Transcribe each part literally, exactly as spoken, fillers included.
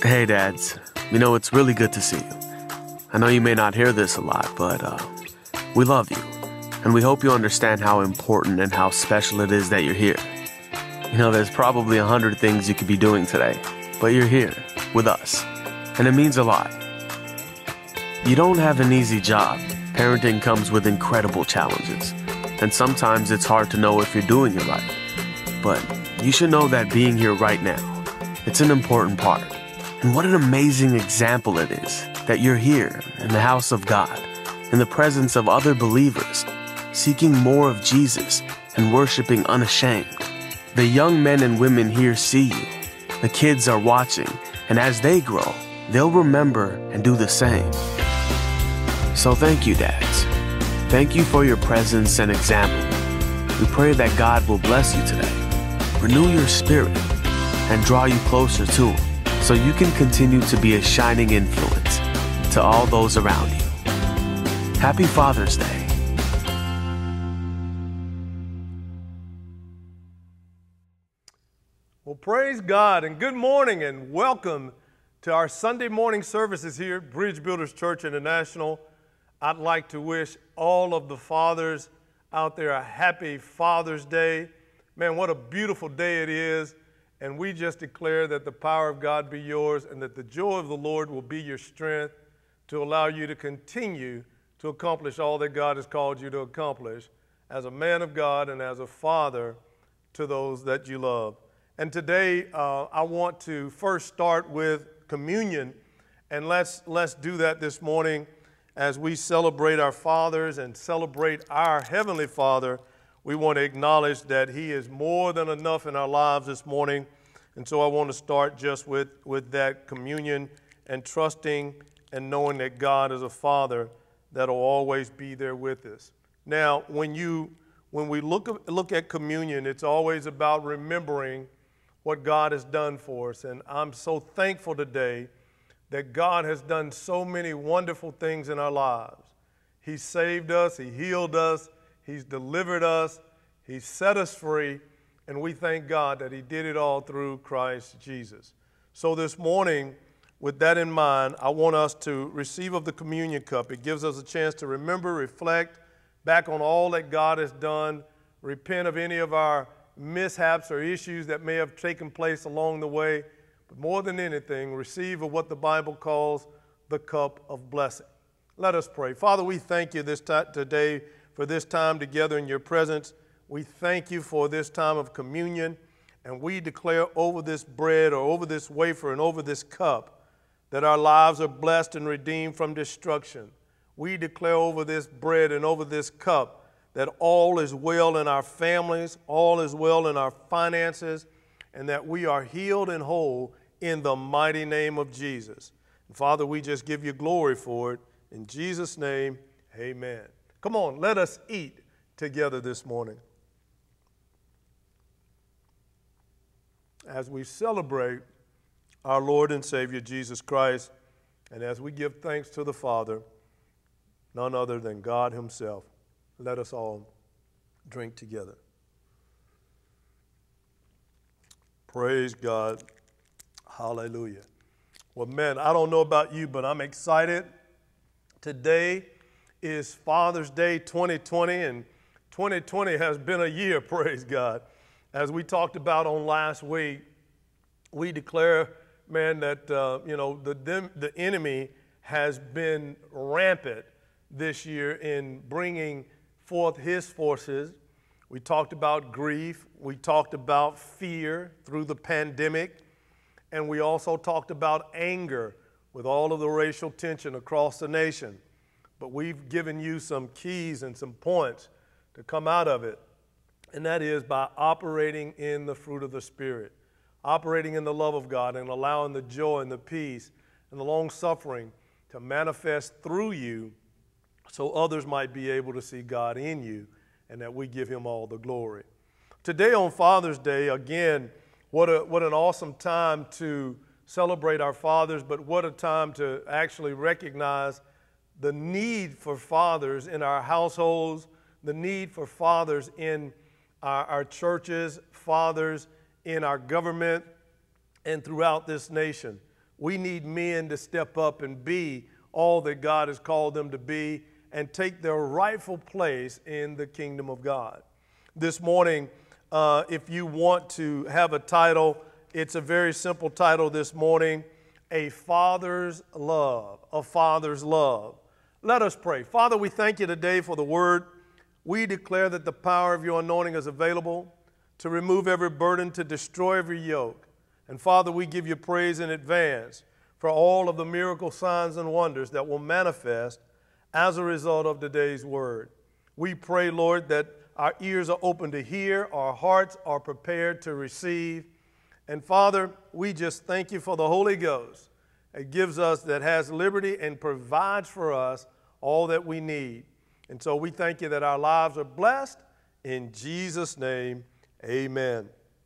Hey dads, you know, it's really good to see you. I know you may not hear this a lot, but uh, we love you. And we hope you understand how important and how special it is that you're here. You know, there's probably a hundred things you could be doing today, but you're here with us. And it means a lot. You don't have an easy job. Parenting comes with incredible challenges. And sometimes it's hard to know if you're doing it right. But you should know that being here right now, it's an important part. And what an amazing example it is that you're here in the house of God, in the presence of other believers, seeking more of Jesus and worshiping unashamed. The young men and women here see you. The kids are watching, and as they grow, they'll remember and do the same. So thank you, dads. Thank you for your presence and example. We pray that God will bless you today, renew your spirit, and draw you closer to Him, so you can continue to be a shining influence to all those around you. Happy Father's Day. Well, praise God and good morning and welcome to our Sunday morning services here at Bridge Builders Church International. I'd like to wish all of the fathers out there a happy Father's Day. Man, what a beautiful day it is. And we just declare that the power of God be yours and that the joy of the Lord will be your strength to allow you to continue to accomplish all that God has called you to accomplish as a man of God and as a father to those that you love. And today uh, I want to first start with communion, and let's, let's do that this morning as we celebrate our fathers and celebrate our Heavenly Father. We want to acknowledge that He is more than enough in our lives this morning. And so I want to start just with, with that communion and trusting and knowing that God is a Father that will always be there with us. Now, when, you, when we look, look at communion, it's always about remembering what God has done for us. And I'm so thankful today that God has done so many wonderful things in our lives. He saved us, He healed us, He's delivered us, He set us free, and we thank God that He did it all through Christ Jesus. So this morning, with that in mind, I want us to receive of the communion cup. It gives us a chance to remember, reflect back on all that God has done, repent of any of our mishaps or issues that may have taken place along the way, but more than anything, receive of what the Bible calls the cup of blessing. Let us pray. Father, we thank you this t- today for this time together in your presence. We thank you for this time of communion, and we declare over this bread or over this wafer and over this cup that our lives are blessed and redeemed from destruction. We declare over this bread and over this cup that all is well in our families, all is well in our finances, and that we are healed and whole in the mighty name of Jesus. And Father, we just give you glory for it. In Jesus' name, amen. Come on, let us eat together this morning as we celebrate our Lord and Savior Jesus Christ, and as we give thanks to the Father, none other than God Himself. Let us all drink together. Praise God. Hallelujah. Well, man, I don't know about you, but I'm excited. Today is Father's Day twenty twenty, and twenty twenty has been a year, praise God. As we talked about on last week, we declare, man, that, uh, you know, the, the enemy has been rampant this year in bringing forth his forces. We talked about grief. We talked about fear through the pandemic. And we also talked about anger with all of the racial tension across the nation. But we've given you some keys and some points to come out of it. And that is by operating in the fruit of the Spirit, operating in the love of God and allowing the joy and the peace and the long suffering to manifest through you so others might be able to see God in you and that we give Him all the glory. Today on Father's Day, again, what a what an awesome time to celebrate our fathers, but what a time to actually recognize the need for fathers in our households, the need for fathers in our, our churches, fathers in our government, and throughout this nation. We need men to step up and be all that God has called them to be and take their rightful place in the kingdom of God. This morning, uh, if you want to have a title, it's a very simple title this morning, A Father's Love, A Father's Love. Let us pray. Father, we thank you today for the word. We declare that the power of your anointing is available to remove every burden, to destroy every yoke. And Father, we give you praise in advance for all of the miracle signs and wonders that will manifest as a result of today's word. We pray, Lord, that our ears are open to hear, our hearts are prepared to receive. And Father, we just thank you for the Holy Ghost that gives us, that has liberty and provides for us all that we need. And so we thank you that our lives are blessed. In Jesus' name, amen.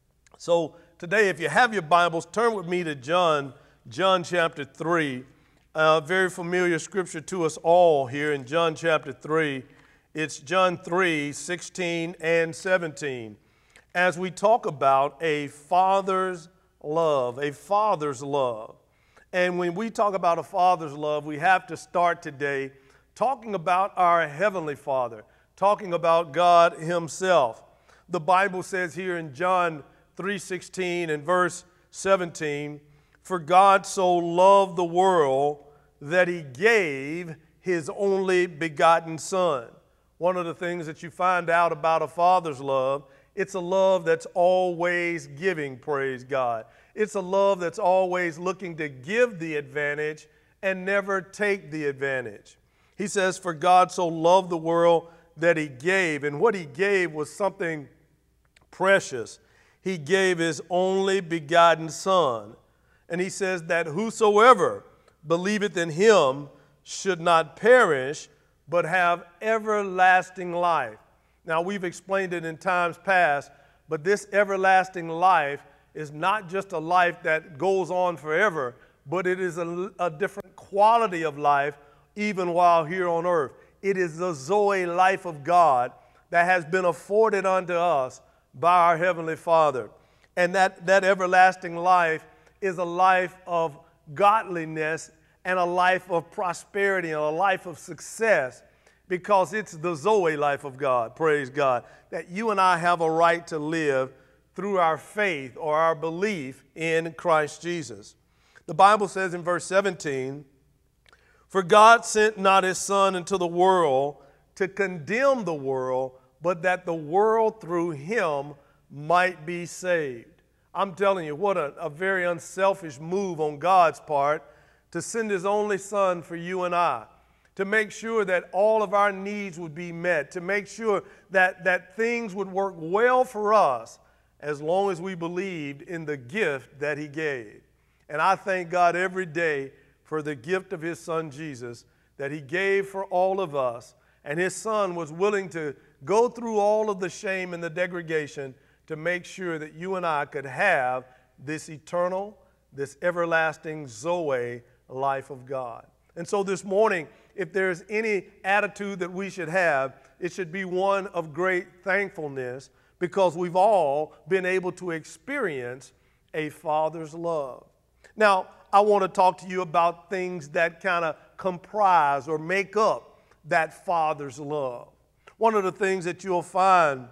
So today, if you have your Bibles, turn with me to John, John chapter three. A very familiar scripture to us all here in John chapter three. It's John three, sixteen and seventeen. As we talk about a father's love, a father's love. And when we talk about a father's love, we have to start today talking about our Heavenly Father, talking about God Himself. The Bible says here in John three sixteen and verse seventeen, "For God so loved the world that He gave His only begotten Son." One of the things that you find out about a father's love, it's a love that's always giving, praise God. It's a love that's always looking to give the advantage and never take the advantage. He says, "For God so loved the world that He gave." And what He gave was something precious. He gave His only begotten Son. And He says that whosoever believeth in Him should not perish, but have everlasting life. Now, we've explained it in times past, but this everlasting life is not just a life that goes on forever, but it is a, a different quality of life even while here on earth. It is the Zoe life of God that has been afforded unto us by our Heavenly Father. And that, that everlasting life is a life of godliness and a life of prosperity and a life of success, because it's the Zoe life of God, praise God, that you and I have a right to live through our faith or our belief in Christ Jesus. The Bible says in verse seventeen, "For God sent not His Son into the world to condemn the world, but that the world through Him might be saved." I'm telling you, what a, a very unselfish move on God's part to send His only Son for you and I, to make sure that all of our needs would be met, to make sure that, that things would work well for us as long as we believed in the gift that He gave. And I thank God every day for the gift of His Son Jesus that He gave for all of us. And His Son was willing to go through all of the shame and the degradation to make sure that you and I could have this eternal, this everlasting Zoe life of God. And so this morning, if there's any attitude that we should have, it should be one of great thankfulness, because we've all been able to experience a father's love. Now, I want to talk to you about things that kind of comprise or make up that father's love. One of the things that you'll find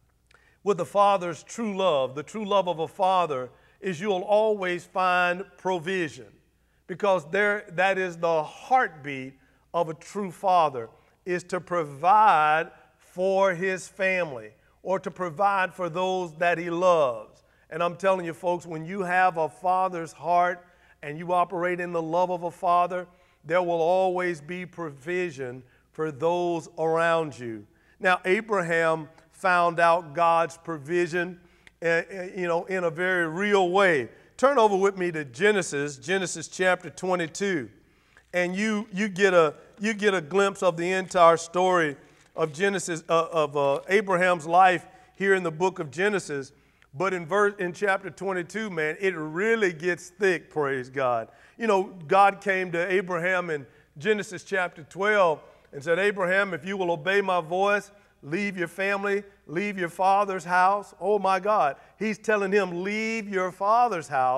with the father's true love, the true love of a father, is you'll always find provision, because there, that is the heartbeat of a true father, is to provide for his family or to provide for those that he loves. And I'm telling you, folks, when you have a father's heart and you operate in the love of a father, there will always be provision for those around you. Now, Abraham found out God's provision, uh, you know, in a very real way. Turn over with me to Genesis, Genesis chapter twenty-two, and you you get a you get a glimpse of the entire story of Genesis uh, of uh, Abraham's life here in the book of Genesis. But in verse in chapter twenty-two, man, it really gets thick. Praise God. You know, God came to Abraham in Genesis chapter twelve and said, "Abraham, if you will obey my voice, leave your family, leave your father's house." Oh my God. He's telling him, leave your father's house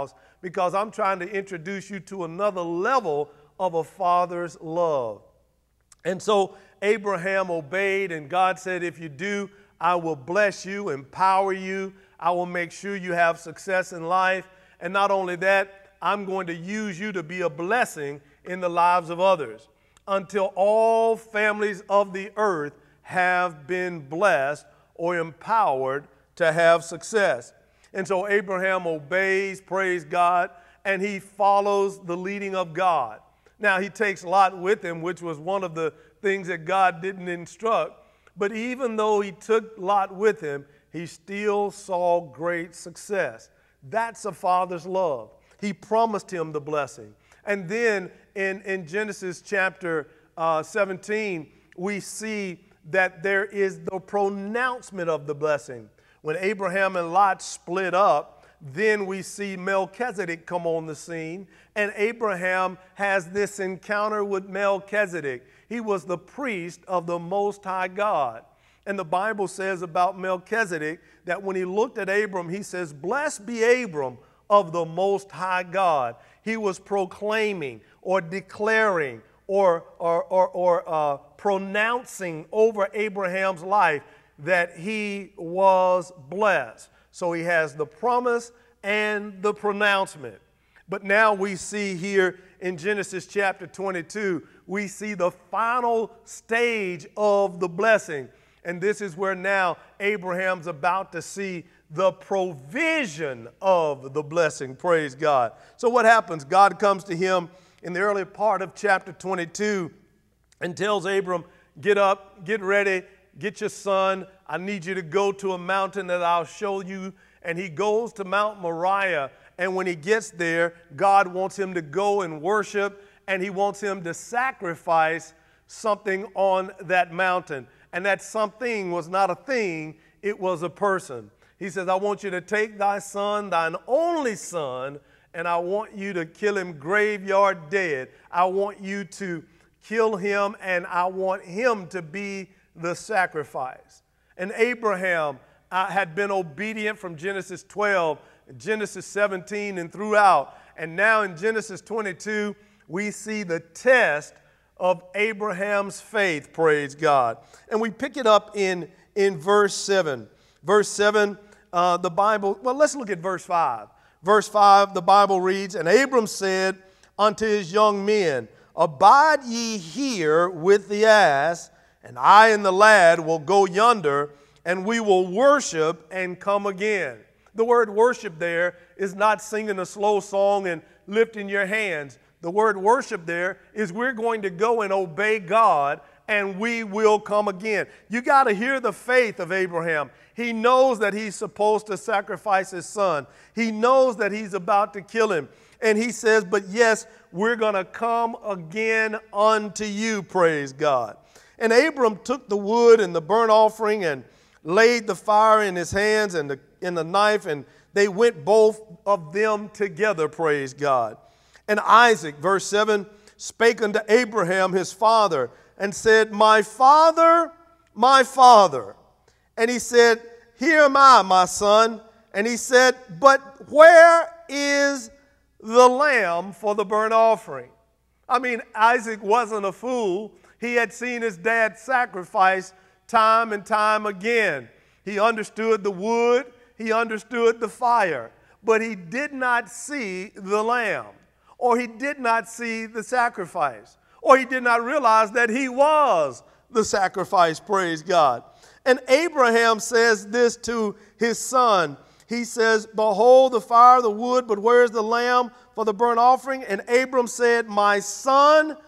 because I'm trying to introduce you to another level of a father's love. And so Abraham obeyed, and God said, if you do, I will bless you, empower you. I will make sure you have success in life. And not only that, I'm going to use you to be a blessing in the lives of others until all families of the earth have been blessed or empowered to have success. And so Abraham obeys, praise God, and he follows the leading of God. Now, he takes Lot with him, which was one of the things that God didn't instruct. But even though he took Lot with him, he still saw great success. That's a father's love. He promised him the blessing. And then in, in Genesis chapter uh, seventeen, we see that there is the pronouncement of the blessing. When Abraham and Lot split up, then we see Melchizedek come on the scene, and Abraham has this encounter with Melchizedek. He was the priest of the Most High God. And the Bible says about Melchizedek that when he looked at Abram, he says, "Blessed be Abram of the Most High God." He was proclaiming or declaring or, or, or, or uh, pronouncing over Abraham's life that he was blessed. So he has the promise and the pronouncement. But now we see here in Genesis chapter twenty-two, we see the final stage of the blessing. And this is where now Abraham's about to see the provision of the blessing, praise God. So what happens? God comes to him in the early part of chapter twenty-two and tells Abram, get up, get ready, get your son. I need you to go to a mountain that I'll show you. And he goes to Mount Moriah. And when he gets there, God wants him to go and worship, and he wants him to sacrifice something on that mountain. And that something was not a thing, it was a person. He says, I want you to take thy son, thine only son, and I want you to kill him graveyard dead. I want you to kill him, and I want him to be the sacrifice. And Abraham uh, had been obedient from Genesis twelve, Genesis seventeen, and throughout. And now in Genesis twenty-two, we see the test of Abraham's faith, praise God. And we pick it up in, in verse seven. Verse seven, uh, the Bible, well, let's look at verse five. Verse five, the Bible reads, and Abram said unto his young men, abide ye here with the ass, and I and the lad will go yonder, and we will worship and come again. The word worship there is not singing a slow song and lifting your hands. The word worship there is we're going to go and obey God, and we will come again. You got to hear the faith of Abraham. He knows that he's supposed to sacrifice his son. He knows that he's about to kill him. And he says, but yes, we're going to come again unto you, praise God. And Abram took the wood and the burnt offering and laid the fire in his hands and the, in the knife, and they went both of them together, praise God. And Isaac, verse seven, spake unto Abraham his father and said, my father, my father. And he said, here am I, my son. And he said, but where is the lamb for the burnt offering? I mean, Isaac wasn't a fool. He had seen his dad sacrifice time and time again. He understood the wood. He understood the fire. But he did not see the lamb, or he did not see the sacrifice, or he did not realize that he was the sacrifice, praise God. And Abraham says this to his son. He says, behold the fire, the wood, but where is the lamb for the burnt offering? And Abram said, my son,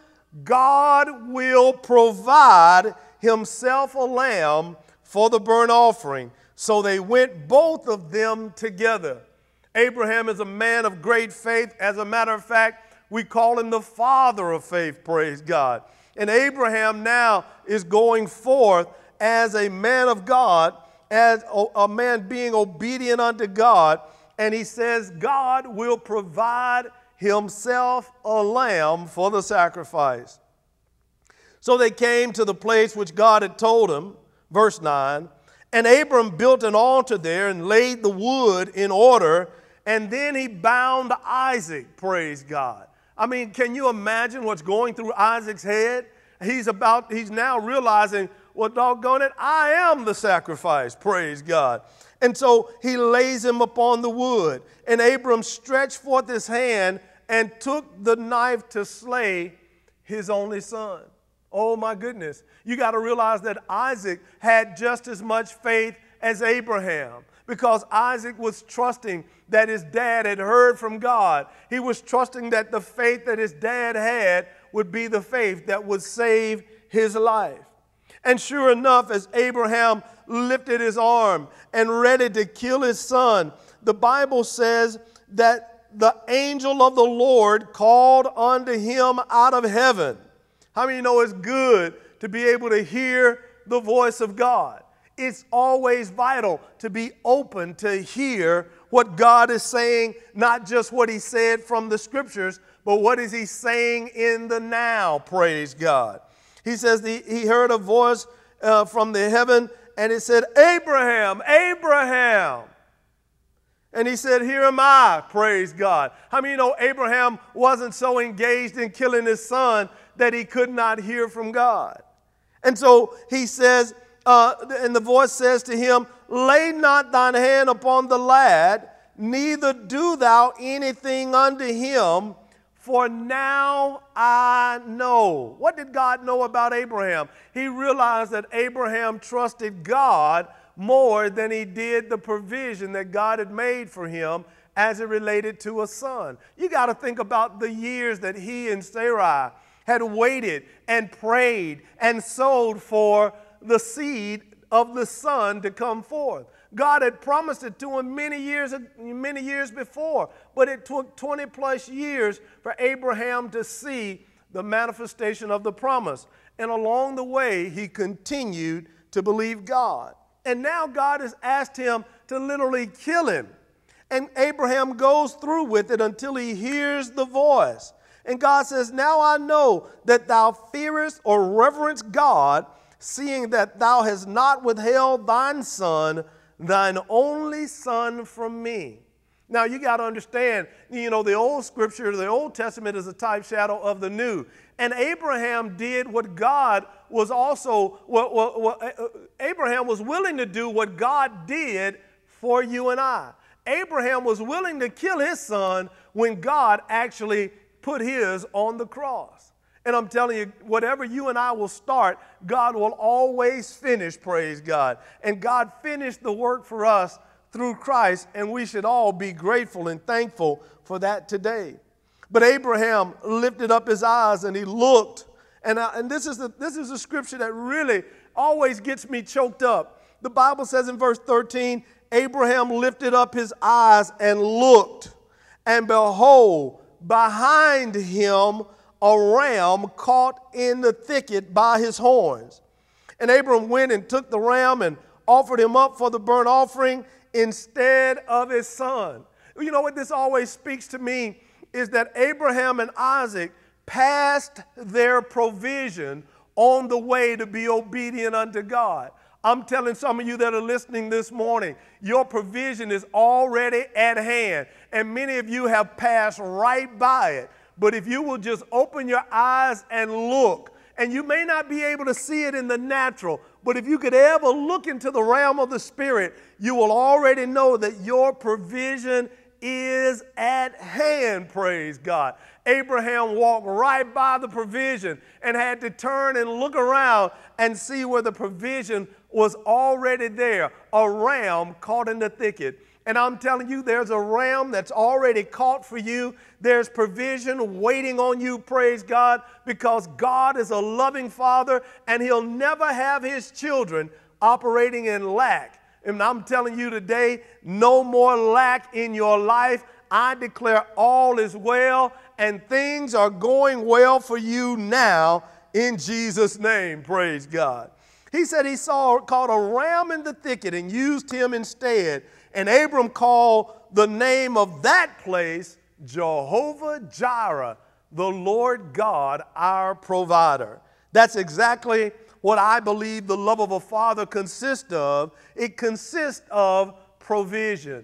God will provide himself a lamb for the burnt offering. So they went both of them together. Abraham is a man of great faith. As a matter of fact, we call him the father of faith, praise God. And Abraham now is going forth as a man of God, as a man being obedient unto God. And he says, God will provide himself a lamb for the sacrifice. So they came to the place which God had told him, verse nine, and Abram built an altar there and laid the wood in order, And then he bound Isaac, praise God. I mean, can you imagine what's going through Isaac's head? He's about, he's now realizing, well, doggone it, I am the sacrifice, praise God. And so he lays him upon the wood. And Abram stretched forth his hand and took the knife to slay his only son. Oh, my goodness. You got to realize that Isaac had just as much faith as Abraham, because Isaac was trusting that his dad had heard from God. He was trusting that the faith that his dad had would be the faith that would save his life. And sure enough, as Abraham lifted his arm and ready to kill his son, the Bible says that the angel of the Lord called unto him out of heaven. How many know it's good to be able to hear the voice of God? It's always vital to be open to hear what God is saying, not just what he said from the scriptures, but what is he saying in the now, praise God. He says the, he heard a voice uh, from the heaven, and it said, Abraham, Abraham. And he said, here am I, praise God. How many know Abraham wasn't so engaged in killing his son that he could not hear from God? And so he says, uh, and the voice says to him, lay not thine hand upon the lad, neither do thou anything unto him, for now I know. What did God know about Abraham? He realized that Abraham trusted God more than he did the provision that God had made for him as it related to a son. You got to think about the years that he and Sarai had waited and prayed and sowed for the seed of the son to come forth. God had promised it to him many years, many years before, but it took twenty plus years for Abraham to see the manifestation of the promise. And along the way, he continued to believe God. And now God has asked him to literally kill him. And Abraham goes through with it until he hears the voice. And God says, now I know that thou fearest or reverence God, seeing that thou hast not withheld thine son, thine only son from me. Now you got to understand, you know, the old scripture, the Old Testament is a type shadow of the new. And Abraham did what God was also, what, what, what, Abraham was willing to do what God did for you and I. Abraham was willing to kill his son when God actually put his on the cross. And I'm telling you, whatever you and I will start, God will always finish, praise God. And God finished the work for us through Christ, and we should all be grateful and thankful for that today. But Abraham lifted up his eyes and he looked, and, I, and this is the, this is a scripture that really always gets me choked up. The Bible says in verse thirteen, Abraham lifted up his eyes and looked, and behold, behind him a ram caught in the thicket by his horns. And Abram went and took the ram and offered him up for the burnt offering instead of his son. You know what this always speaks to me is that Abraham and Isaac passed their provision on the way to be obedient unto God. I'm telling some of you that are listening this morning, your provision is already at hand, and many of you have passed right by it. But if you will just open your eyes and look, and you may not be able to see it in the natural, but if you could ever look into the realm of the spirit, you will already know that your provision is at hand, praise God. Abraham walked right by the provision and had to turn and look around and see where the provision was already there, a ram caught in the thicket. And I'm telling you, there's a ram that's already caught for you. There's provision waiting on you, praise God, because God is a loving Father, and he'll never have his children operating in lack. And I'm telling you today, no more lack in your life. I declare all is well, and things are going well for you now in Jesus' name, praise God. He said he saw, caught a ram in the thicket and used him instead. And Abram called the name of that place Jehovah Jireh, the Lord God, our provider. That's exactly what I believe the love of a father consists of. It consists of provision.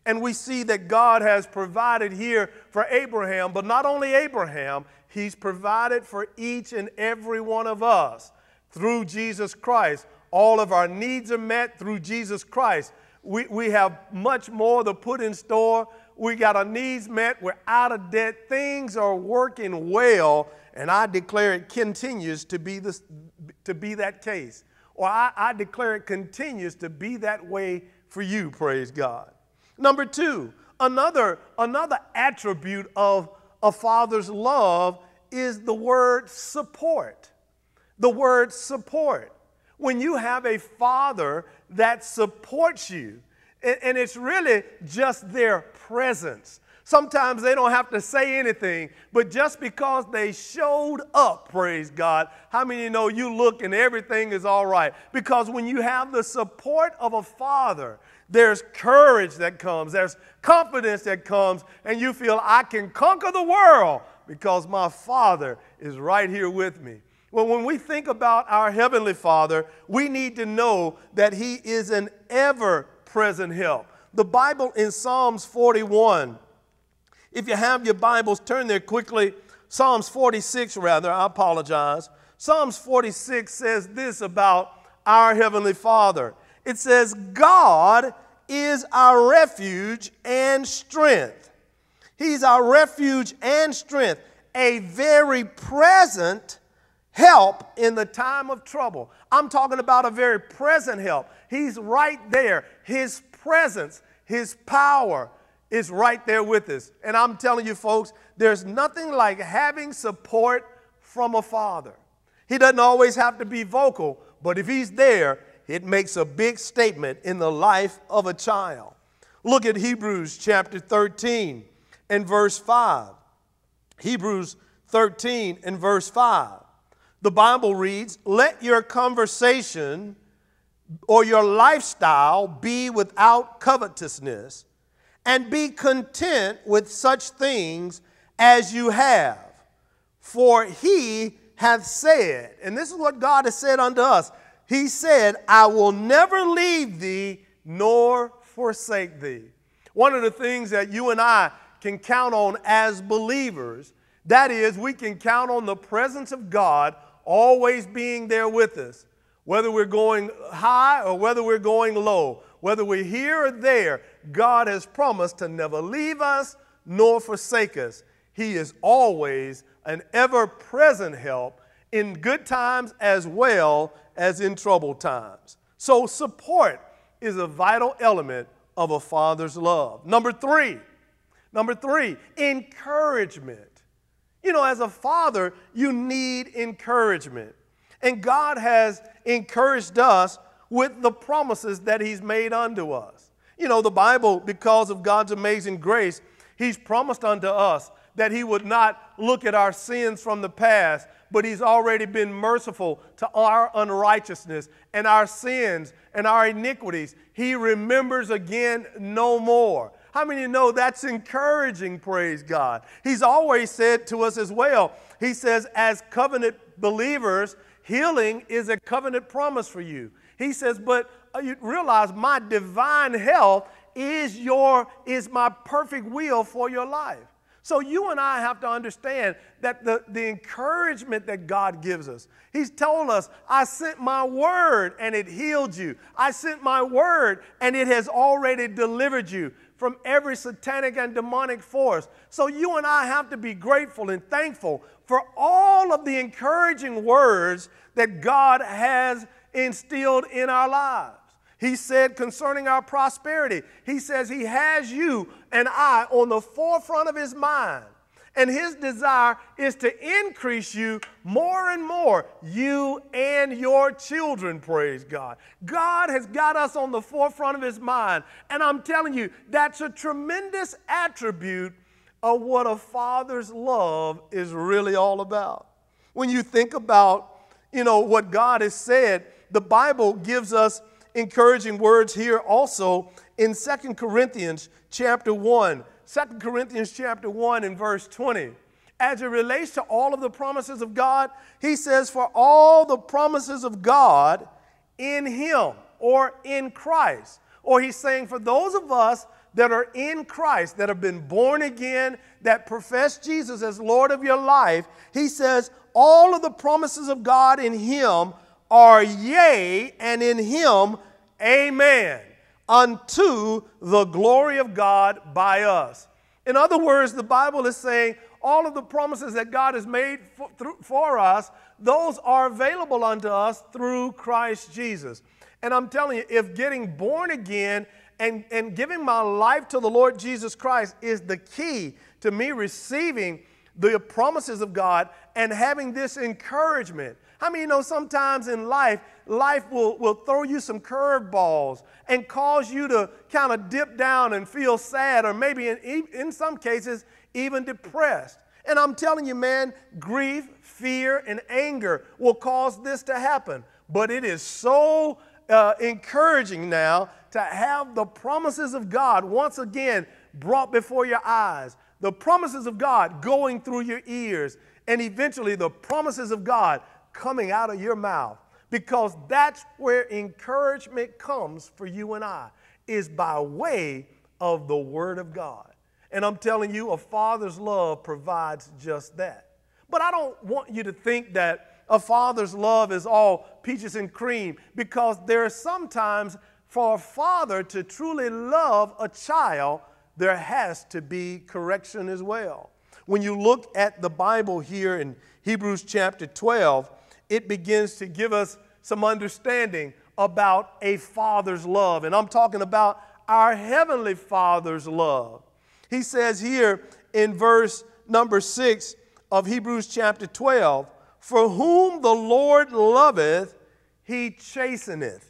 And we see that God has provided here for Abraham, but not only Abraham, he's provided for each and every one of us through Jesus Christ. All of our needs are met through Jesus Christ. We, we have much more to put in store. We got our needs met. We're out of debt. Things are working well, and I declare it continues to be, this, to be that case. Or I, I declare it continues to be that way for you, praise God. Number two, another, another attribute of a father's love is the word support. The word support. When you have a father that supports you, and, and it's really just their presence. Sometimes they don't have to say anything, but just because they showed up, praise God, how many of you know you look and everything is all right? Because when you have the support of a father, there's courage that comes, there's confidence that comes, and you feel I can conquer the world because my Father is right here with me. Well, when we think about our Heavenly Father, we need to know that He is an ever-present help. The Bible in Psalms forty-one, if you have your Bibles, turn there quickly. Psalms forty-six, rather, I apologize. Psalms forty-six says this about our Heavenly Father. It says, God is our refuge and strength. He's our refuge and strength, a very present help in the time of trouble. I'm talking about a very present help. He's right there. His presence, His power is right there with us. And I'm telling you, folks, there's nothing like having support from a father. He doesn't always have to be vocal, but if he's there, it makes a big statement in the life of a child. Look at Hebrews chapter thirteen and verse five. Hebrews thirteen and verse five. The Bible reads, let your conversation or your lifestyle be without covetousness, and be content with such things as you have. For He hath said, and this is what God has said unto us, He said, I will never leave thee nor forsake thee. One of the things that you and I can count on as believers, that is, we can count on the presence of God always being there with us. Whether we're going high or whether we're going low, whether we're here or there, God has promised to never leave us nor forsake us. He is always an ever-present help in good times as well as in troubled times. So support is a vital element of a father's love. Number three, number three, encouragement. You know, as a father, you need encouragement. And God has encouraged us with the promises that He's made unto us. You know, the Bible, because of God's amazing grace, He's promised unto us that He would not look at our sins from the past, but He's already been merciful to our unrighteousness and our sins and our iniquities. He remembers again no more. How many of you know that's encouraging, praise God? He's always said to us as well, He says, as covenant believers, healing is a covenant promise for you. He says, but you realize my divine health is, your, is my perfect will for your life. So you and I have to understand that the, the encouragement that God gives us, He's told us, I sent my word and it healed you. I sent my word and it has already delivered you from every satanic and demonic force. So you and I have to be grateful and thankful for all of the encouraging words that God has instilled in our lives. He said concerning our prosperity, He says He has you and I on the forefront of His mind. And His desire is to increase you more and more, you and your children, praise God. God has got us on the forefront of His mind. And I'm telling you, that's a tremendous attribute of what a father's love is really all about. When you think about, you know, what God has said, the Bible gives us encouraging words here also in Second Corinthians chapter one. Second Corinthians chapter one and verse twenty. As it relates to all of the promises of God, he says, for all the promises of God in Him or in Christ. Or he's saying for those of us that are in Christ, that have been born again, that profess Jesus as Lord of your life, he says all of the promises of God in him are yea, and in him amen, unto the glory of God by us. In other words, the Bible is saying all of the promises that God has made for, through, for us, those are available unto us through Christ Jesus. And I'm telling you, if getting born again and, and giving my life to the Lord Jesus Christ is the key to me receiving the promises of God and having this encouragement. How many of you know sometimes in life, life will, will throw you some curveballs and cause you to kind of dip down and feel sad, or maybe in, in some cases even depressed. And I'm telling you, man, grief, fear, and anger will cause this to happen. But it is so uh, encouraging now to have the promises of God once again brought before your eyes. The promises of God going through your ears, and eventually the promises of God coming out of your mouth. Because that's where encouragement comes for you and I, is by way of the Word of God. And I'm telling you, a father's love provides just that. But I don't want you to think that a father's love is all peaches and cream, because there are sometimes for a father to truly love a child, there has to be correction as well. When you look at the Bible here in Hebrews chapter twelve, it begins to give us some understanding about a father's love. And I'm talking about our heavenly Father's love. He says here in verse number six of Hebrews chapter twelve, for whom the Lord loveth, he chasteneth.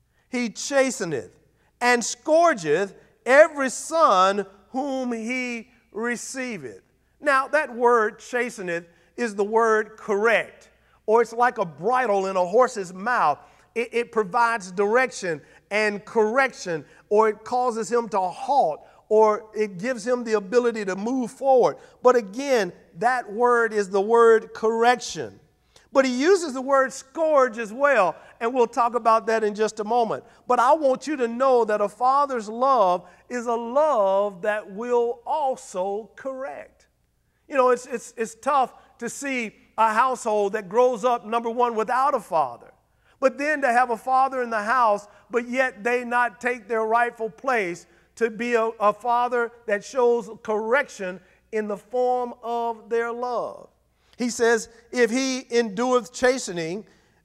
He chasteneth and scourgeth every son whom he receiveth. Now, that word chasteneth is the word correct, or it's like a bridle in a horse's mouth. It, it provides direction and correction, or it causes him to halt, or it gives him the ability to move forward. But again, that word is the word correction. But he uses the word scourge as well, and we'll talk about that in just a moment. But I want you to know that a father's love is a love that will also correct. You know, it's, it's, it's tough to see a household that grows up, number one, without a father. But then to have a father in the house, but yet they not take their rightful place to be a, a father that shows correction in the form of their love. He says, if he endureth chastening,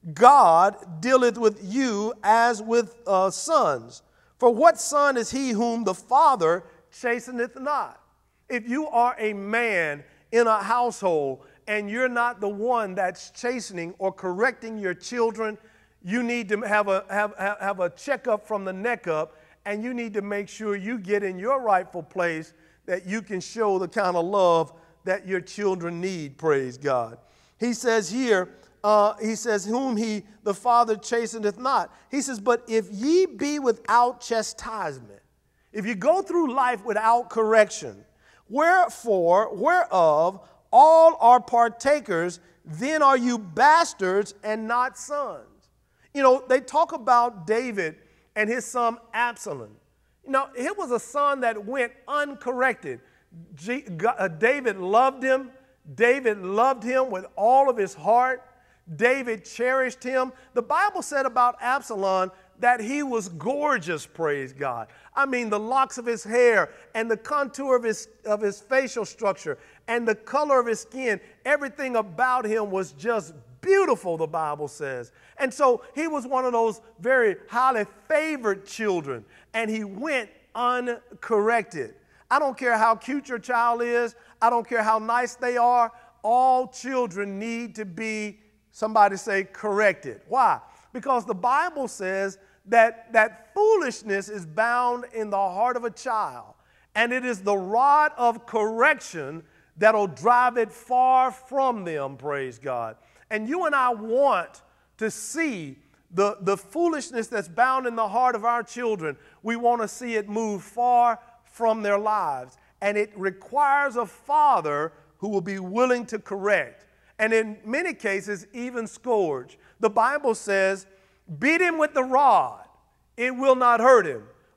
God dealeth with you as with uh, sons. For what son is he whom the father chasteneth not? If you are a man in a household and you're not the one that's chastening or correcting your children, you need to have a, have, have a checkup from the neck up, and you need to make sure you get in your rightful place that you can show the kind of love that your children need, praise God. He says here, uh, he says, whom he, the Father, chasteneth not. He says, but if ye be without chastisement, if you go through life without correction, wherefore, whereof all are partakers, then are you bastards and not sons. You know, they talk about David and his son Absalom. You know, it was a son that went uncorrected. G- God, uh, David loved him. David loved him with all of his heart. David cherished him. The Bible said about Absalom that he was gorgeous, praise God. I mean, the locks of his hair and the contour of his, of his facial structure and the color of his skin, everything about him was just beautiful, the Bible says. And so he was one of those very highly favored children, and he went uncorrected. I don't care how cute your child is. I don't care how nice they are. All children need to be, somebody say, corrected. Why? Because the Bible says that, that foolishness is bound in the heart of a child, and it is the rod of correction that'll drive it far from them, praise God. And you and I want to see the, the foolishness that's bound in the heart of our children. We want to see it move far from their lives. And it requires a father who will be willing to correct. And in many cases, even scourge. The Bible says, beat him with the rod. It will not hurt him.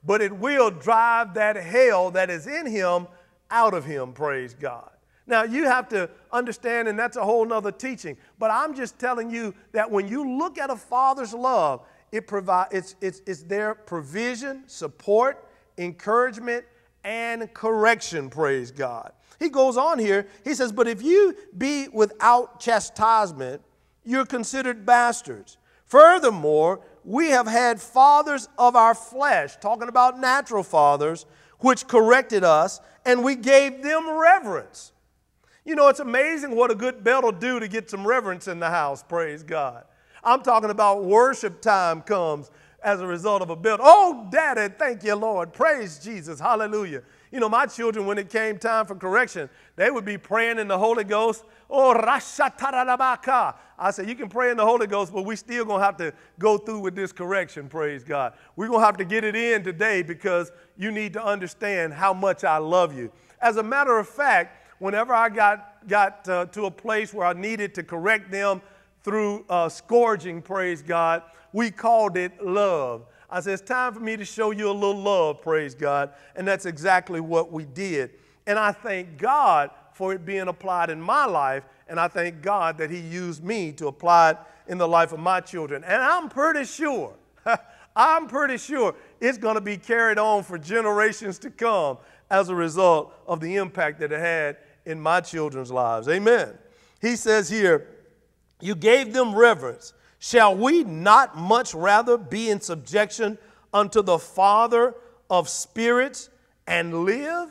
but it will drive that hell that is in him out of him, praise God. Now, you have to understand, and that's a whole nother teaching, but I'm just telling you that when you look at a father's love, it provide, it's, it's, it's their provision, support, encouragement, and correction, praise God. He goes on here, he says, but if you be without chastisement, you're considered bastards. Furthermore, we have had fathers of our flesh, talking about natural fathers, which corrected us, and we gave them reverence. You know, it's amazing what a good belt will do to get some reverence in the house, praise God. I'm talking about worship time comes as a result of a belt. Oh, Daddy, thank you, Lord. Praise Jesus. Hallelujah. You know, my children, when it came time for correction, they would be praying in the Holy Ghost. Oh, rashatarabaka. I said, you can pray in the Holy Ghost, but we still going to have to go through with this correction, praise God. We're going to have to get it in today because you need to understand how much I love you. As a matter of fact, whenever I got, got uh, to a place where I needed to correct them through uh, scourging, praise God, we called it love. I said, it's time for me to show you a little love, praise God. And that's exactly what we did. And I thank God for it being applied in my life. And I thank God that he used me to apply it in the life of my children. And I'm pretty sure, I'm pretty sure it's going to be carried on for generations to come as a result of the impact that it had in my children's lives. Amen. He says here, you gave them reverence. Shall we not much rather be in subjection unto the Father of spirits and live?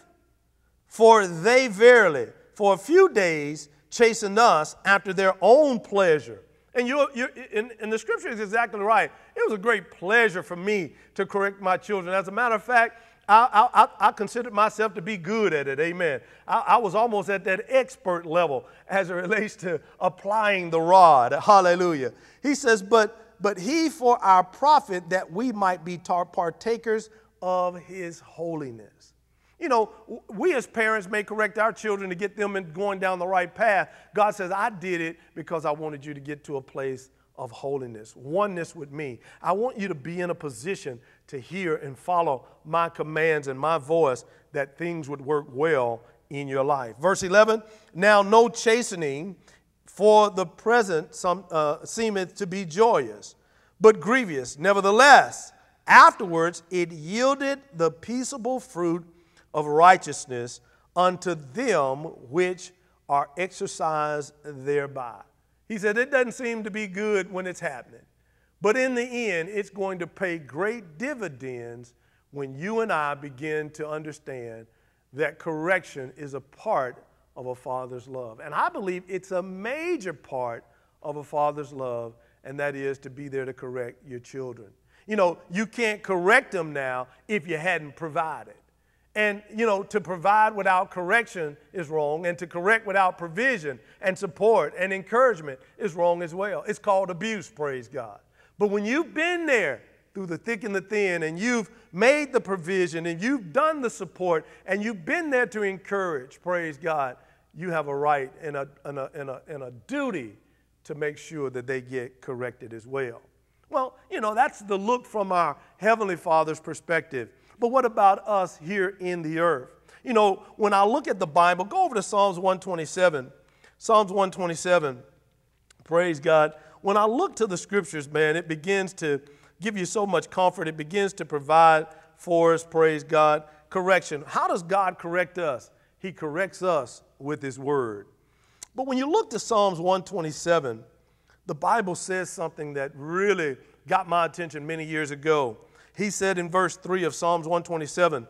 For they verily, for a few days, chasten us after their own pleasure. And, you, you, and, and the scripture is exactly right. It was a great pleasure for me to correct my children. As a matter of fact, I, I, I considered myself to be good at it, amen. I, I was almost at that expert level as it relates to applying the rod, hallelujah. He says, but, but he for our profit that we might be partakers of his holiness. You know, we as parents may correct our children to get them in going down the right path. God says, I did it because I wanted you to get to a place of holiness, oneness with me. I want you to be in a position to hear and follow my commands and my voice, that things would work well in your life. Verse eleven, now no chastening for the present some, uh, seemeth to be joyous, but grievous. Nevertheless, afterwards it yielded the peaceable fruit of righteousness unto them which are exercised thereby. He said it doesn't seem to be good when it's happening. But in the end, it's going to pay great dividends when you and I begin to understand that correction is a part of a father's love. And I believe it's a major part of a father's love, and that is to be there to correct your children. You know, you can't correct them now if you hadn't provided. And, you know, to provide without correction is wrong, and to correct without provision and support and encouragement is wrong as well. It's called abuse, praise God. But when you've been there through the thick and the thin, and you've made the provision, and you've done the support, and you've been there to encourage, praise God, you have a right and a, and a, and a, and a duty to make sure that they get corrected as well. Well, you know, that's the look from our Heavenly Father's perspective. But what about us here in the earth? You know, when I look at the Bible, go over to Psalms one twenty-seven. Psalms one twenty-seven, praise God. When I look to the scriptures, man, it begins to give you so much comfort. It begins to provide for us, praise God. Correction. How does God correct us? He corrects us with his word. But when you look to Psalms one twenty-seven, the Bible says something that really got my attention many years ago. He said in verse three of Psalms one twenty-seven,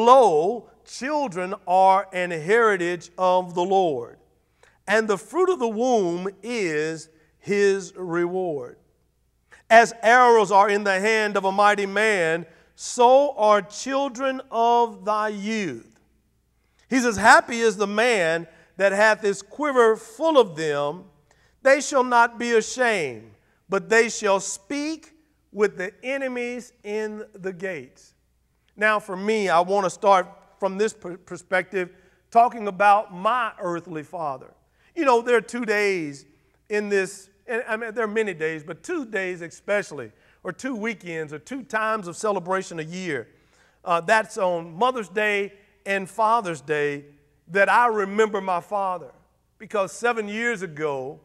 lo, children are an heritage of the Lord, and the fruit of the womb is his reward. As arrows are in the hand of a mighty man, so are children of thy youth. He says, happy is the man that hath his quiver full of them. They shall not be ashamed, but they shall speak with the enemies in the gates. Now, for me, I want to start from this perspective, talking about my earthly father. You know, there are two days in this, and I mean, there are many days, but two days especially, or two weekends, or two times of celebration a year uh, that's on Mother's Day and Father's Day that I remember my father. Because seven years ago,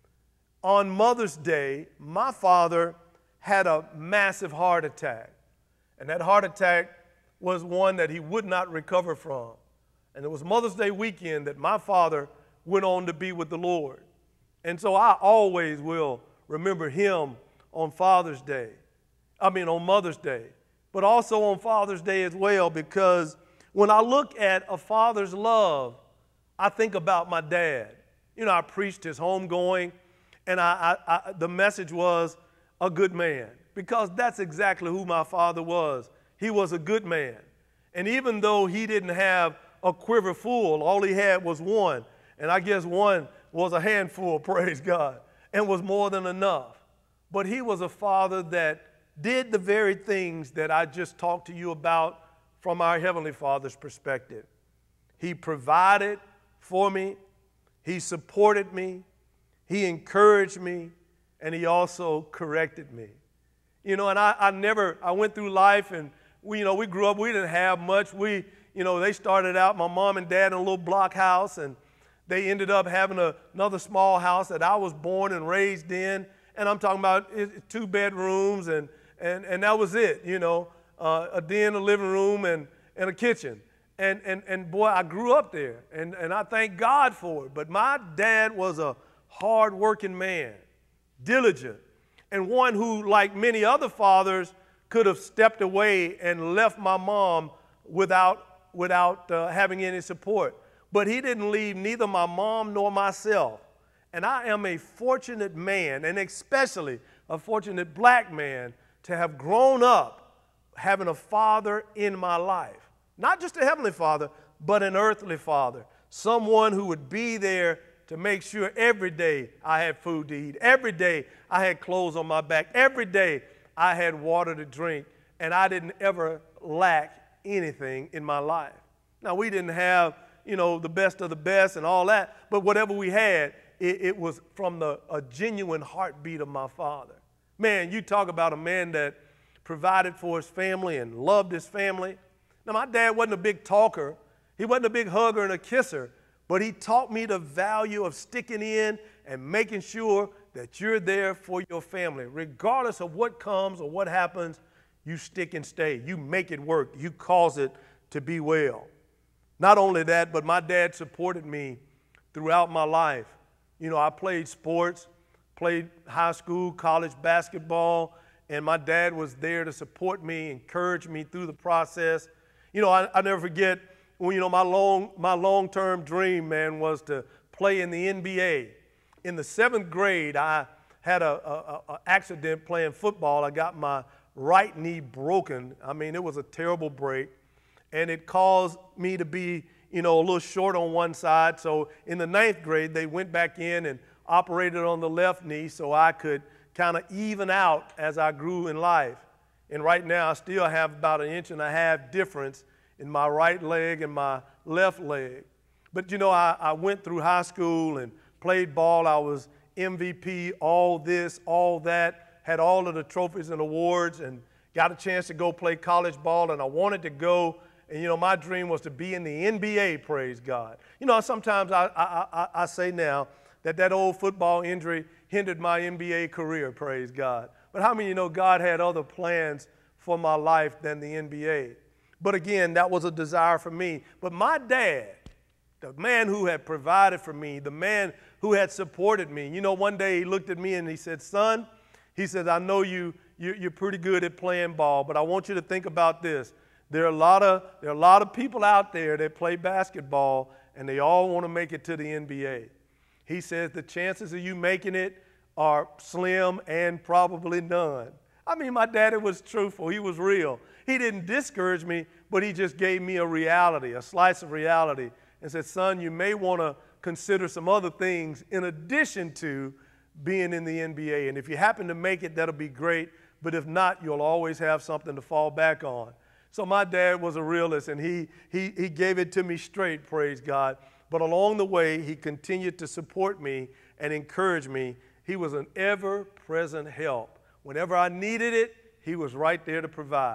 on Mother's Day, my father had a massive heart attack. And that heart attack was one that he would not recover from. And it was Mother's Day weekend that my father went on to be with the Lord. And so I always will remember him on Father's Day. I mean, on Mother's Day, but also on Father's Day as well, because when I look at a father's love, I think about my dad. You know, I preached his homegoing, and I, I, I, the message was a good man, because that's exactly who my father was. He was a good man. And even though he didn't have a quiver full, all he had was one. And I guess one was a handful, praise God, and was more than enough. But he was a father that did the very things that I just talked to you about from our Heavenly Father's perspective. He provided for me, he supported me, he encouraged me, and he also corrected me. You know, and I, I never, I went through life, and we, you know, we grew up, we didn't have much. We, you know, they started out, my mom and dad in a little block house, and they ended up having a, another small house that I was born and raised in. And I'm talking about two bedrooms, and, and, and that was it, you know, uh, a den, a living room, and, and a kitchen. And, and, and boy, I grew up there, and, and I thank God for it. But my dad was a hard-working man, diligent, and one who, like many other fathers, could have stepped away and left my mom without, without uh, having any support. But he didn't leave neither my mom nor myself. And I am a fortunate man, and especially a fortunate black man, to have grown up having a father in my life. Not just a heavenly father, but an earthly father. Someone who would be there to make sure every day I had food to eat. Every day I had clothes on my back. Every day I had water to drink. And I didn't ever lack anything in my life. Now, we didn't have, you know, the best of the best and all that, but whatever we had, It, it was from the, a genuine heartbeat of my father. Man, you talk about a man that provided for his family and loved his family. Now, my dad wasn't a big talker. He wasn't a big hugger and a kisser, but he taught me the value of sticking in and making sure that you're there for your family. Regardless of what comes or what happens, you stick and stay. You make it work. You cause it to be well. Not only that, but my dad supported me throughout my life. You know, I played sports, played high school, college basketball, and my dad was there to support me, encourage me through the process. You know, I, I never forget when, you know, my long, my long-term dream, man, was to play in the N B A. In the seventh grade, I had a, a, a accident playing football. I got my right knee broken. I mean, it was a terrible break, and it caused me to be, you know, a little short on one side. So in the ninth grade, they went back in and operated on the left knee so I could kind of even out as I grew in life. And right now, I still have about an inch and a half difference in my right leg and my left leg. But, you know, I, I went through high school and played ball. I was M V P, all this, all that, had all of the trophies and awards, and got a chance to go play college ball, and I wanted to go. And, you know, my dream was to be in the N B A, praise God. You know, sometimes I, I, I, I say now that that old football injury hindered my N B A career, praise God. But how many of you know God had other plans for my life than the N B A? But again, that was a desire for me. But my dad, the man who had provided for me, the man who had supported me, you know, one day he looked at me and he said, son, he said, I know you, you, you're pretty good at playing ball, but I want you to think about this. There are a lot of, there are a lot of people out there that play basketball, and they all want to make it to the N B A. He says the chances of you making it are slim and probably none. I mean, my daddy was truthful. He was real. He didn't discourage me, but he just gave me a reality, a slice of reality, and said, son, you may want to consider some other things in addition to being in the N B A. And if you happen to make it, that'll be great. But if not, you'll always have something to fall back on. So my dad was a realist, and he, he, he gave it to me straight, praise God. But along the way, he continued to support me and encourage me. He was an ever-present help. Whenever I needed it, he was right there to provide.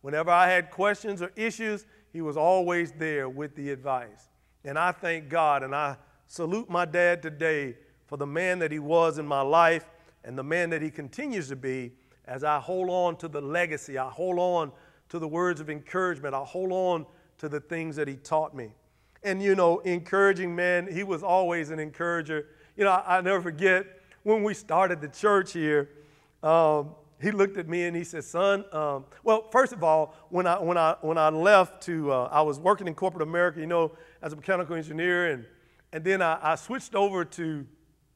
Whenever I had questions or issues, he was always there with the advice. And I thank God, and I salute my dad today for the man that he was in my life and the man that he continues to be as I hold on to the legacy. I hold on to the words of encouragement. I hold on to the things that he taught me. And, you know, encouraging, man, he was always an encourager. You know, I, I never forget when we started the church here, um, he looked at me and he said, son, um, well, first of all, when I, when I, when I left to, uh, I was working in corporate America, you know, as a mechanical engineer, and, and then I, I switched over to,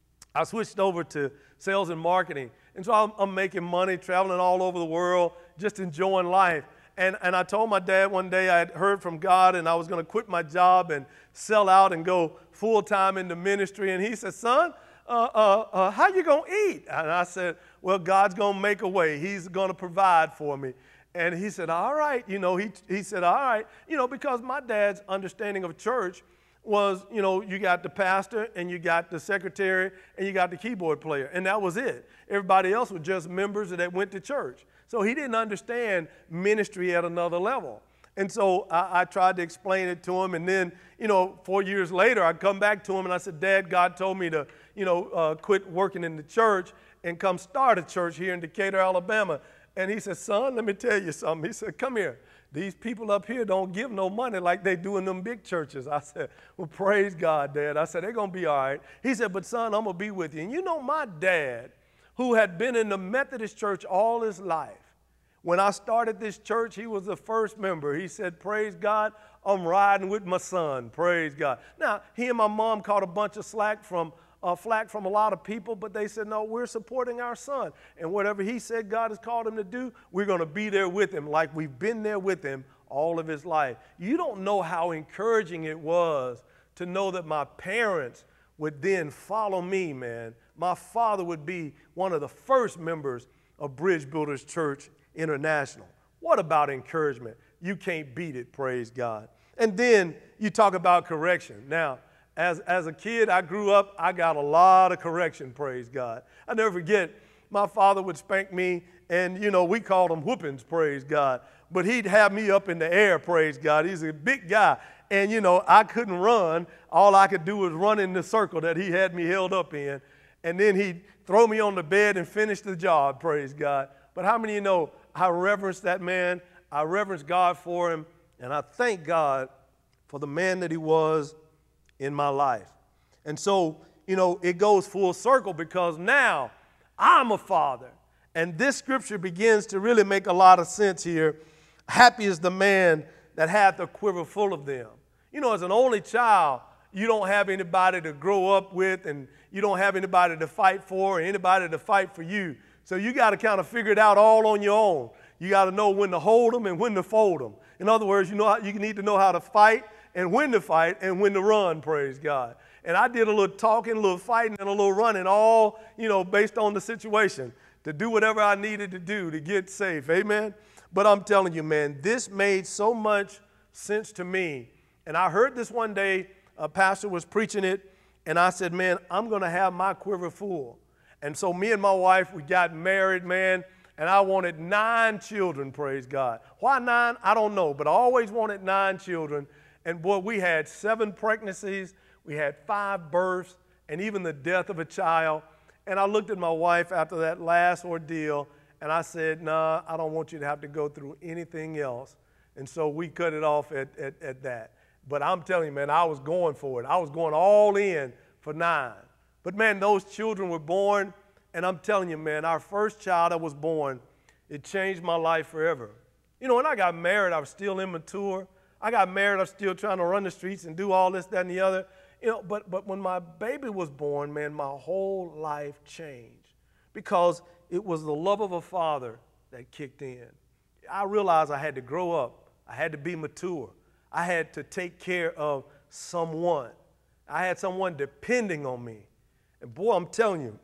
I switched over to sales and marketing. And so I'm, I'm making money, traveling all over the world, just enjoying life. And, and I told my dad one day I had heard from God and I was going to quit my job and sell out and go full-time into ministry. And he said, son, uh, uh, uh, how you going to eat? And I said, well, God's going to make a way. He's going to provide for me. And he said, all right. You know, he, he said, all right. You know, because my dad's understanding of church was, you know, you got the pastor and you got the secretary and you got the keyboard player. And that was it. Everybody else was just members that went to church. So he didn't understand ministry at another level. And so I, I tried to explain it to him. And then, you know, four years later, I come back to him and I said, Dad, God told me to, you know, uh, quit working in the church and come start a church here in Decatur, Alabama. And he said, son, let me tell you something. He said, come here. These people up here don't give no money like they do in them big churches. I said, well, praise God, Dad. I said, they're going to be all right. He said, but son, I'm going to be with you. And you know, my dad, who had been in the Methodist church all his life, when I started this church, he was the first member. He said, praise God, I'm riding with my son. Praise God. Now, he and my mom caught a bunch of slack from Uh, flack from a lot of people, but they said, no, we're supporting our son. And whatever he said God has called him to do, we're going to be there with him like we've been there with him all of his life. You don't know how encouraging it was to know that my parents would then follow me, man. My father would be one of the first members of Bridge Builders Church International. What about encouragement? You can't beat it, praise God. And then you talk about correction. Now, As, as a kid, I grew up, I got a lot of correction, praise God. I never forget, my father would spank me, and, you know, we called them whoopings, praise God. But he'd have me up in the air, praise God. He's a big guy. And, you know, I couldn't run. All I could do was run in the circle that he had me held up in. And then he'd throw me on the bed and finish the job, praise God. But how many of you know I reverence that man? I reverence God for him, and I thank God for the man that he was in my life. And so, you know, it goes full circle because now I'm a father. And this scripture begins to really make a lot of sense here. Happy is the man that hath a quiver full of them. You know, as an only child, you don't have anybody to grow up with, and you don't have anybody to fight for or anybody to fight for you. So you got to kind of figure it out all on your own. You got to know when to hold them and when to fold them. In other words, you know, you need to know how to fight and when to fight and when to run, praise God. And I did a little talking, a little fighting, and a little running, all, you know, based on the situation to do whatever I needed to do to get safe, amen? But I'm telling you, man, this made so much sense to me. And I heard this one day, a pastor was preaching it, and I said, man, I'm going to have my quiver full. And so me and my wife, we got married, man, and I wanted nine children, praise God. Why nine? I don't know, but I always wanted nine children. And boy, we had seven pregnancies, we had five births, and even the death of a child. And I looked at my wife after that last ordeal, and I said, nah, I don't want you to have to go through anything else. And so we cut it off at, at, at that. But I'm telling you, man, I was going for it. I was going all in for nine. But, man, those children were born, and I'm telling you, man, our first child that was born, it changed my life forever. You know, when I got married, I was still immature. I got married, I was still trying to run the streets and do all this, that, and the other. You know, but, but when my baby was born, man, my whole life changed because it was the love of a father that kicked in. I realized I had to grow up. I had to be mature. I had to take care of someone. I had someone depending on me. And boy, I'm telling you,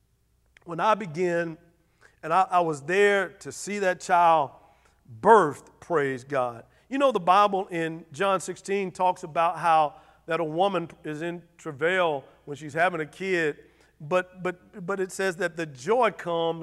when I began, and I, I was there to see that child birthed, praise God. You know, the Bible in John sixteen talks about how that a woman is in travail when she's having a kid, but, but, but it says that the joy comes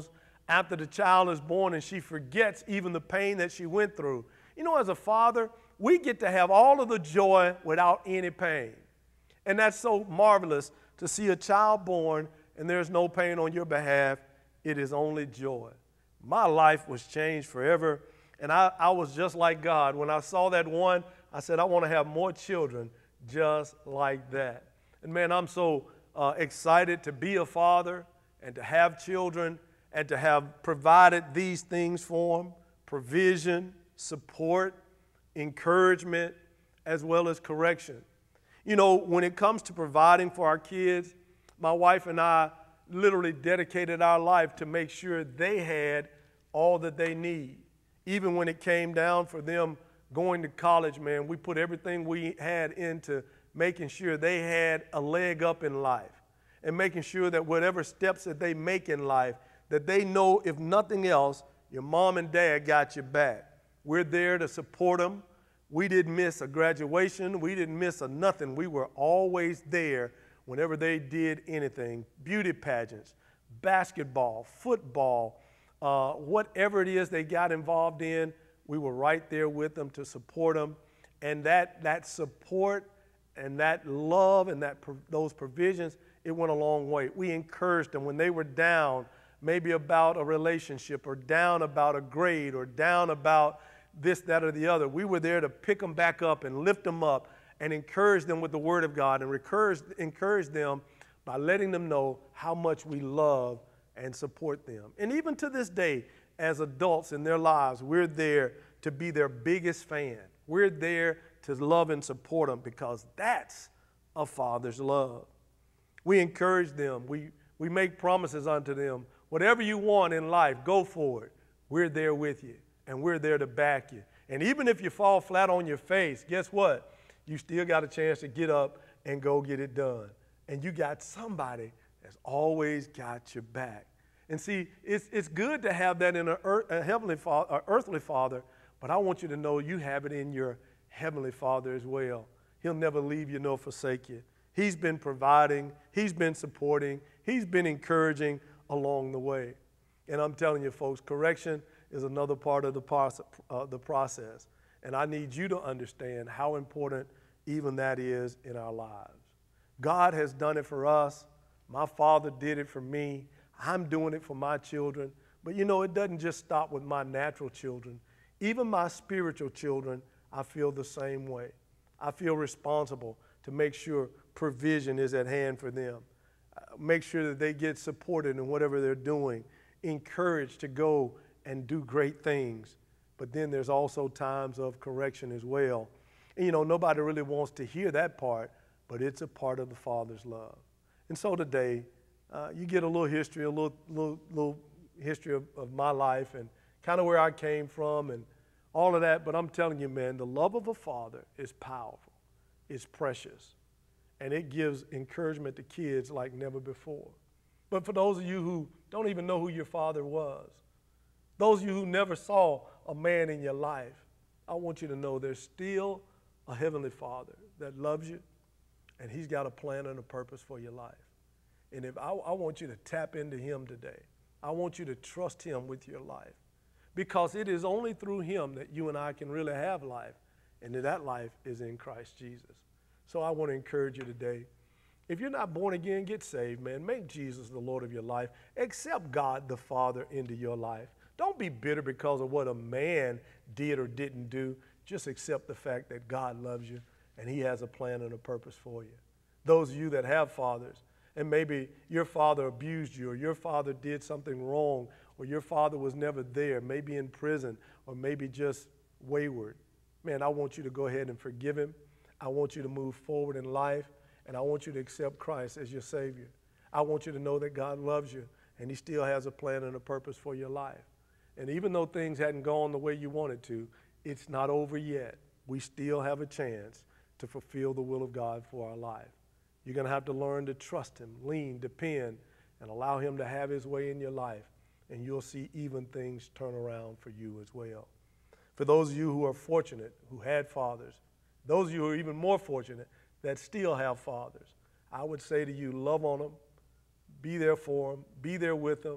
after the child is born and she forgets even the pain that she went through. You know, as a father, we get to have all of the joy without any pain. And that's so marvelous to see a child born and there's no pain on your behalf. It is only joy. My life was changed forever. And I, I was just like God. When I saw that one, I said, I want to have more children just like that. And man, I'm so uh, excited to be a father and to have children and to have provided these things for them: provision, support, encouragement, as well as correction. You know, when it comes to providing for our kids, my wife and I literally dedicated our life to make sure they had all that they need. Even when it came down for them going to college, man, we put everything we had into making sure they had a leg up in life and making sure that whatever steps that they make in life, that they know, if nothing else, your mom and dad got your back. We're there to support them. We didn't miss a graduation. We didn't miss a nothing. We were always there whenever they did anything: beauty pageants, basketball, football, uh, whatever it is they got involved in, we were right there with them to support them. And that, that support and that love and that those provisions, it went a long way. We encouraged them when they were down, maybe about a relationship, or down about a grade, or down about this, that, or the other. We were there to pick them back up and lift them up and encourage them with the Word of God, and encourage, encourage them by letting them know how much we love and support them. And even to this day, as adults in their lives, we're there to be their biggest fan. We're there to love and support them, because that's a father's love. We encourage them. We, we make promises unto them. Whatever you want in life, go for it. We're there with you, and we're there to back you. And even if you fall flat on your face, guess what? You still got a chance to get up and go get it done. And you got somebody that's always got your back. And see, it's, it's good to have that in a, earth, a heavenly father, a earthly father, but I want you to know you have it in your heavenly Father as well. He'll never leave you nor forsake you. He's been providing. He's been supporting. He's been encouraging along the way. And I'm telling you, folks, correction is another part of the, process, uh, the process. And I need you to understand how important even that is in our lives. God has done it for us. My Father did it for me. I'm doing it for my children. But you know, it doesn't just stop with my natural children. Even my spiritual children, I feel the same way. I feel responsible to make sure provision is at hand for them. Uh, make sure that they get supported in whatever they're doing, encouraged to go and do great things. But then there's also times of correction as well. And you know, nobody really wants to hear that part, but it's a part of the Father's love. And so today, uh, you get a little history, a little, little, little history of, of my life and kind of where I came from and all of that. But I'm telling you, man, the love of a father is powerful. It's precious. And it gives encouragement to kids like never before. But for those of you who don't even know who your father was, those of you who never saw a man in your life, I want you to know there's still a heavenly Father that loves you, and he's got a plan and a purpose for your life. And if I, I want you to tap into him today. I want you to trust him with your life, because it is only through him that you and I can really have life, and that life is in Christ Jesus. So I want to encourage you today. If you're not born again, get saved, man. Make Jesus the Lord of your life. Accept God the Father into your life. Don't be bitter because of what a man did or didn't do. Just accept the fact that God loves you and he has a plan and a purpose for you. Those of you that have fathers, and maybe your father abused you, or your father did something wrong, or your father was never there, maybe in prison, or maybe just wayward, man, I want you to go ahead and forgive him. I want you to move forward in life, and I want you to accept Christ as your Savior. I want you to know that God loves you, and he still has a plan and a purpose for your life. And even though things hadn't gone the way you wanted to, it's not over yet. We still have a chance to fulfill the will of God for our life. You're going to have to learn to trust him, lean, depend, and allow him to have his way in your life, and you'll see even things turn around for you as well. For those of you who are fortunate, who had fathers, those of you who are even more fortunate that still have fathers, I would say to you, love on them, be there for them, be there with them,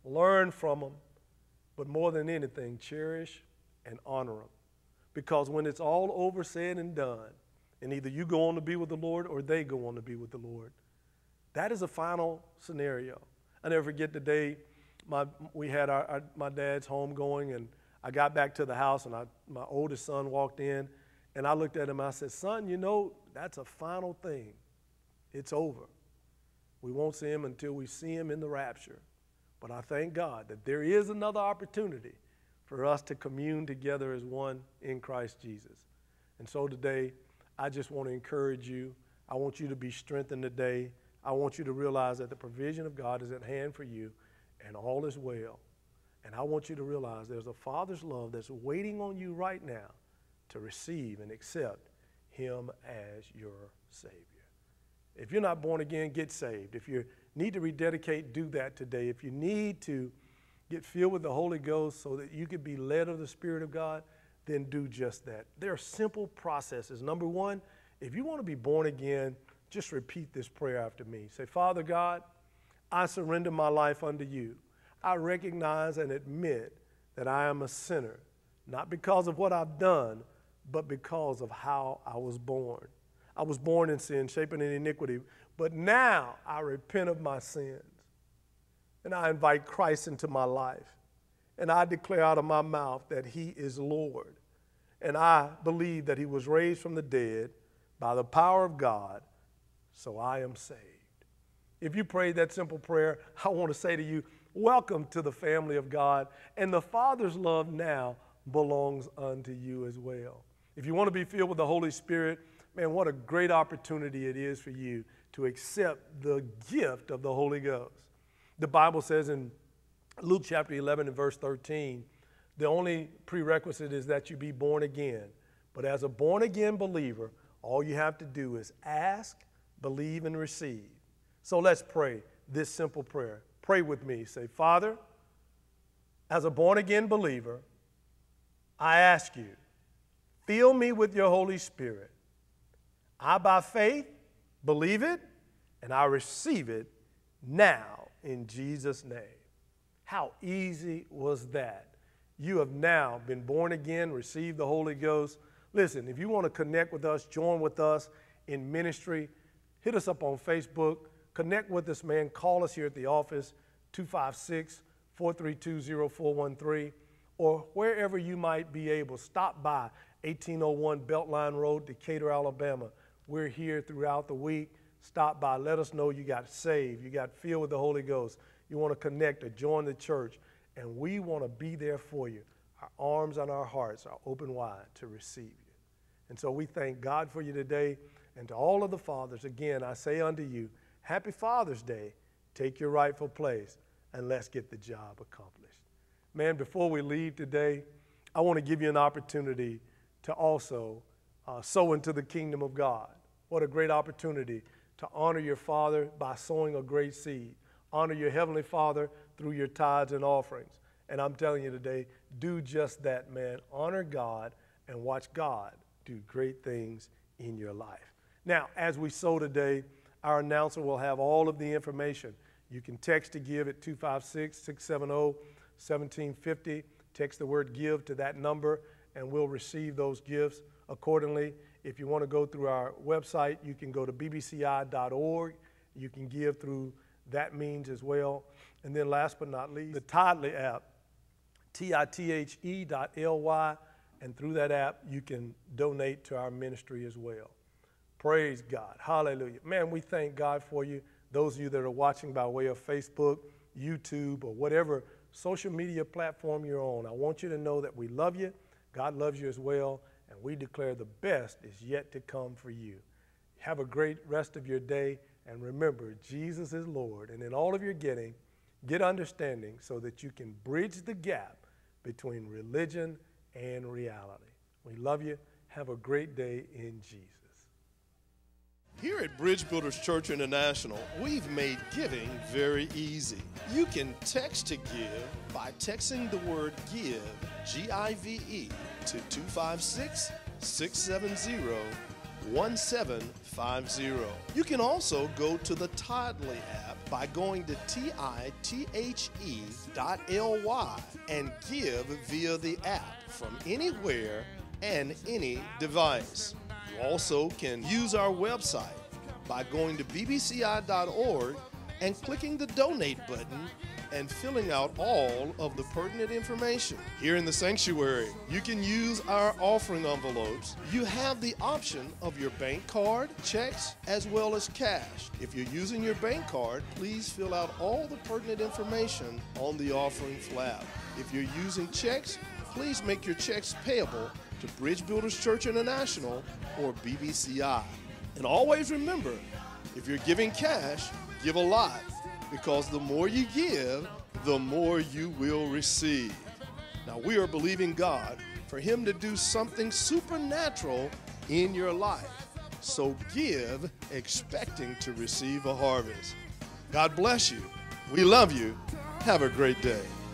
learn from them, but more than anything, cherish and honor them. Because when it's all over, said and done, and either you go on to be with the Lord or they go on to be with the Lord, that is a final scenario. I never forget the day my, we had our, our, my dad's homegoing, and I got back to the house, and I, my oldest son walked in, and I looked at him and I said, son, you know, that's a final thing. It's over. We won't see him until we see him in the rapture. But I thank God that there is another opportunity for us to commune together as one in Christ Jesus. And so today, I just want to encourage you. I want you to be strengthened today. I want you to realize that the provision of God is at hand for you, and all is well. And I want you to realize there's a Father's love that's waiting on you right now to receive and accept him as your Savior. If you're not born again, get saved. If you need to rededicate, do that today. If you need to get filled with the Holy Ghost so that you can be led of the Spirit of God, then do just that. There are simple processes. Number one, if you want to be born again, just repeat this prayer after me. Say, Father God, I surrender my life unto you. I recognize and admit that I am a sinner, not because of what I've done, but because of how I was born. I was born in sin, shaping in iniquity, but now I repent of my sins, and I invite Christ into my life, and I declare out of my mouth that he is Lord, and I believe that he was raised from the dead by the power of God, so I am saved. If you prayed that simple prayer, I want to say to you, welcome to the family of God, and the Father's love now belongs unto you as well. If you want to be filled with the Holy Spirit, man, what a great opportunity it is for you to accept the gift of the Holy Ghost. The Bible says in Luke chapter eleven and verse thirteen, the only prerequisite is that you be born again. But as a born-again believer, all you have to do is ask, believe, and receive. So let's pray this simple prayer. Pray with me. Say, Father, as a born-again believer, I ask you, fill me with your Holy Spirit. I, by faith, believe it, and I receive it now in Jesus' name. How easy was that? You have now been born again, received the Holy Ghost. Listen, if you want to connect with us, join with us in ministry, hit us up on Facebook, connect with us, man. Call us here at the office, two five six, four three two, zero four one three, or wherever you might be able, stop by eighteen oh one Beltline Road, Decatur, Alabama. We're here throughout the week. Stop by. Let us know you got saved. You got filled with the Holy Ghost. You want to connect or join the church. And we want to be there for you. Our arms and our hearts are open wide to receive you. And so we thank God for you today. And to all of the fathers, again, I say unto you, happy Father's Day. Take your rightful place and let's get the job accomplished. Man, before we leave today, I want to give you an opportunity to also uh, sow into the kingdom of God. What a great opportunity to honor your Father by sowing a great seed. Honor your Heavenly Father through your tithes and offerings. And I'm telling you today, do just that, man. Honor God and watch God do great things in your life. Now, as we sow today, our announcer will have all of the information. You can text to give at two five six, six seven zero, one seven five zero. Text the word give to that number, and we'll receive those gifts accordingly. If you want to go through our website, you can go to b b c i dot org. You can give through that means as well. And then last but not least, the Tidely app, T I T H E dot L Y, and through that app, you can donate to our ministry as well. Praise God. Hallelujah. Man, we thank God for you. Those of you that are watching by way of Facebook, YouTube, or whatever social media platform you're on, I want you to know that we love you. God loves you as well, and we declare the best is yet to come for you. Have a great rest of your day, and remember, Jesus is Lord, and in all of your getting, get understanding so that you can bridge the gap between religion and reality. We love you. Have a great day in Jesus. Here at Bridge Builders Church International, we've made giving very easy. You can text to give by texting the word GIVE, G I V E, to two five six, six seven zero, one seven five zero. You can also go to the Tidely app by going to tithe.ly and give via the app from anywhere and any device. You also can use our website by going to b b c i dot org and clicking the donate button and filling out all of the pertinent information. Here in the sanctuary, you can use our offering envelopes. You have the option of your bank card, checks, as well as cash. If you're using your bank card, please fill out all the pertinent information on the offering flap. If you're using checks, please make your checks payable to Bridge Builders Church International or B B C I. And always remember, if you're giving cash, give a lot, because the more you give, the more you will receive. Now, we are believing God for Him to do something supernatural in your life. So give, expecting to receive a harvest. God bless you. We love you. Have a great day.